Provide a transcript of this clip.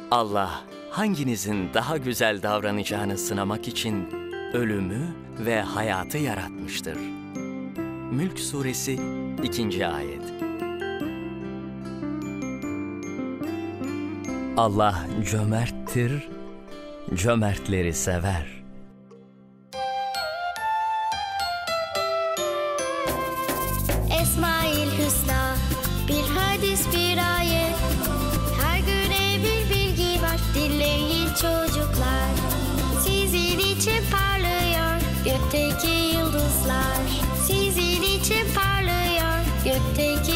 Allah hanginizin daha güzel davranacağını sınamak için ölümü ve hayatı yaratmıştır. Mülk Suresi 2. Ayet. Allah cömerttir, cömertleri sever. Esmaül Hüsna, bir hadis, bir ayet. Her güne bir bilgi var, dinleyin çocuklar. Sizin için parlıyor gökteki yıldızlar. Sizin için parlıyor gökteki